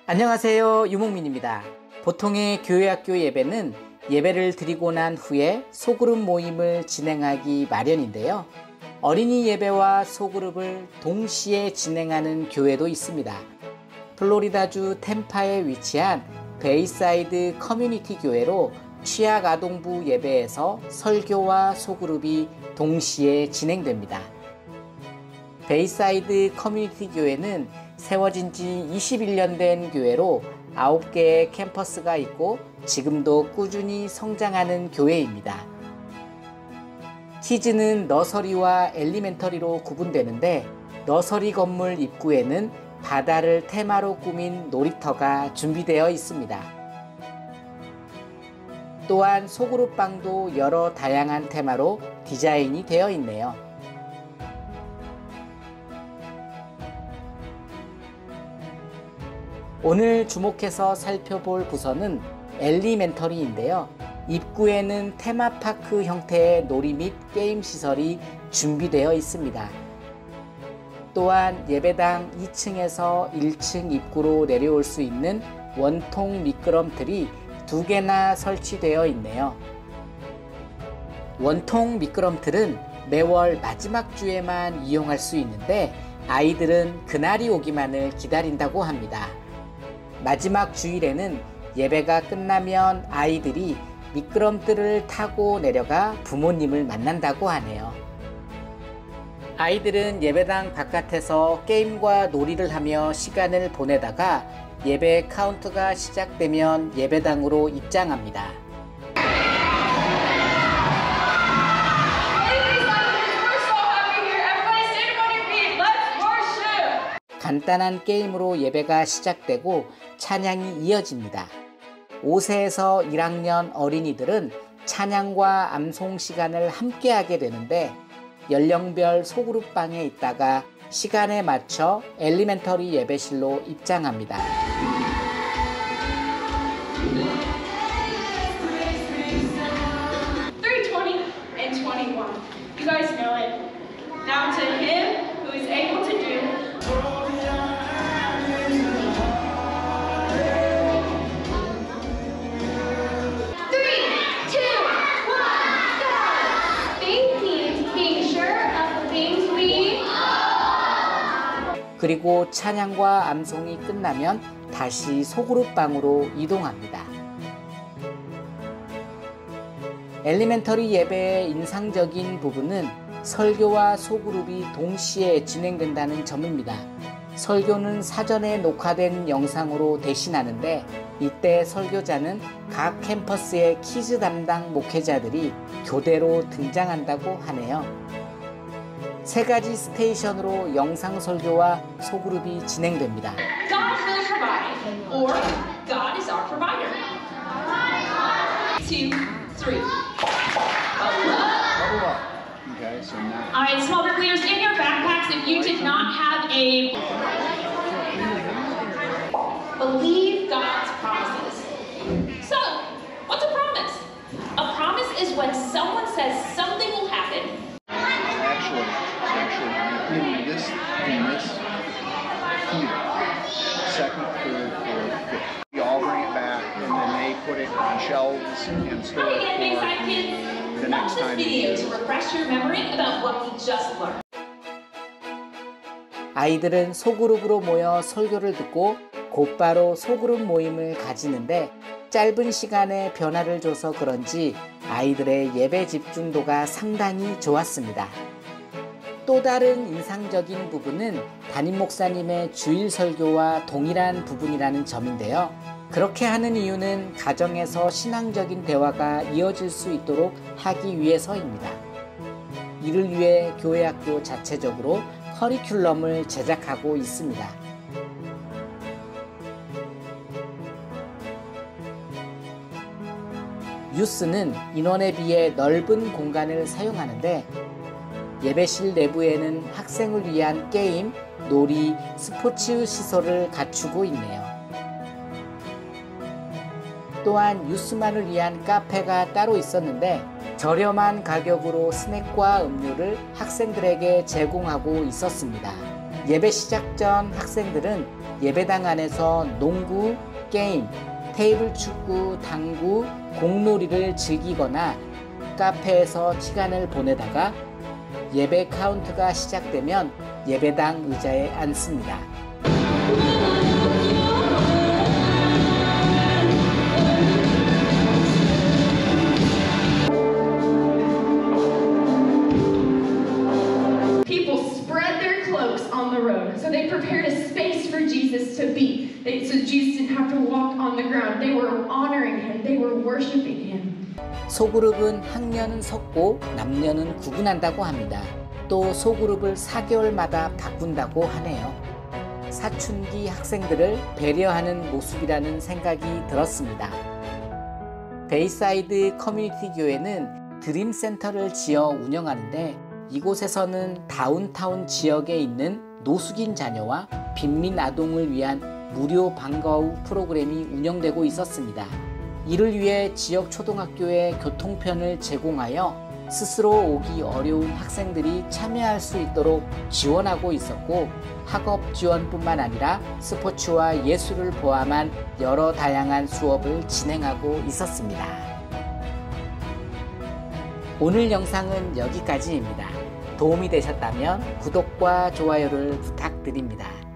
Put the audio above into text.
안녕하세요, 유목민입니다. 보통의 교회학교 예배는 예배를 드리고 난 후에 소그룹 모임을 진행하기 마련인데요. 어린이 예배와 소그룹을 동시에 진행하는 교회도 있습니다. 플로리다주 템파에 위치한 베이사이드 커뮤니티 교회로 취약아동부 예배에서 설교와 소그룹이 동시에 진행됩니다. 베이사이드 커뮤니티 교회는 세워진 지 21년 된 교회로 9개의 캠퍼스가 있고 지금도 꾸준히 성장하는 교회입니다. 키즈는 너서리와 엘리멘터리로 구분되는데 너서리 건물 입구에는 바다를 테마로 꾸민 놀이터가 준비되어 있습니다. 또한 소그룹방도 여러 다양한 테마로 디자인이 되어 있네요. 오늘 주목해서 살펴볼 부서는 엘리멘터리인데요. 입구에는 테마파크 형태의 놀이 및 게임 시설이 준비되어 있습니다. 또한 예배당 2층에서 1층 입구로 내려올 수 있는 원통 미끄럼틀이 2개나 설치되어 있네요. 원통 미끄럼틀은 매월 마지막 주에만 이용할 수 있는데 아이들은 그날이 오기만을 기다린다고 합니다. 마지막 주일에는 예배가 끝나면 아이들이 미끄럼틀을 타고 내려가 부모님을 만난다고 하네요. 아이들은 예배당 바깥에서 게임과 놀이를 하며 시간을 보내다가 예배 카운트가 시작되면 예배당으로 입장합니다. 간단한 게임으로 예배가 시작되고 찬양이 이어집니다. 5세에서 1학년 어린이들은 찬양과 암송 시간을 함께 하게 되는데 연령별 소그룹방에 있다가 시간에 맞춰 엘리멘터리 예배실로 입장합니다. You guys know it. Now to him who is able to do 3, 2, 1, go! Being sure of the things we 그리고 찬양과 암송이 끝나면 다시 소그룹방으로 이동합니다. 엘리멘터리 예배의 인상적인 부분은 설교와 소그룹이 동시에 진행된다는 점입니다. 설교는 사전에 녹화된 영상으로 대신하는데 이때 설교자는 각 캠퍼스의 키즈 담당 목회자들이 교대로 등장한다고 하네요. 3가지 스테이션으로 영상 설교와 소그룹이 진행됩니다. God will provide, or God is our provider. 2, 3. Okay, so now. All right, small group leaders, in your backpacks, if you did not have a believe God's promises. So, what's a promise? A promise is when someone says something will happen. Actually, in this here, second, third, fourth, fifth. We all bring it back, and then they put it on shelves and store it for the next time. Watch this video to refresh your memory about what we just learned. 아이들은 소그룹으로 모여 설교를 듣고 곧바로 소그룹 모임을 가지는데 짧은 시간에 변화를 줘서 그런지 아이들의 예배 집중도가 상당히 좋았습니다. 또 다른 인상적인 부분은 담임 목사님의 주일 설교와 동일한 부분이라는 점인데요. 그렇게 하는 이유는 가정에서 신앙적인 대화가 이어질 수 있도록 하기 위해서입니다. 이를 위해 교회학교 자체적으로 커리큘럼을 제작하고 있습니다. 유스는 인원에 비해 넓은 공간을 사용하는데 예배실 내부에는 학생을 위한 게임, 놀이, 스포츠 시설을 갖추고 있네요. 또한 유스만을 위한 카페가 따로 있었는데 저렴한 가격으로 스낵과 음료를 학생들에게 제공하고 있었습니다. 예배 시작 전 학생들은 예배당 안에서 농구, 게임, 테이블 축구, 당구, 공놀이를 즐기거나 카페에서 시간을 보내다가 예배 카운트가 시작되면 예배당 의자에 앉습니다. People spread their cloaks on the road, so they prepared a space for Jesus to be. So Jesus didn't have to walk on the ground. They were honoring him. They were worshiping him. 소그룹은 학년은 섞고 남녀는 구분한다고 합니다. 또 소그룹을 4개월마다 바꾼다고 하네요. 사춘기 학생들을 배려하는 모습이라는 생각이 들었습니다. 베이사이드 커뮤니티 교회는 드림센터를 지어 운영하는데 이곳에서는 다운타운 지역에 있는 노숙인 자녀와 빈민 아동을 위한 무료 방과 후 프로그램이 운영되고 있었습니다. 이를 위해 지역 초등학교에 교통편을 제공하여 스스로 오기 어려운 학생들이 참여할 수 있도록 지원하고 있었고, 학업 지원뿐만 아니라 스포츠와 예술을 포함한 여러 다양한 수업을 진행하고 있었습니다. 오늘 영상은 여기까지입니다. 도움이 되셨다면 구독과 좋아요를 부탁드립니다.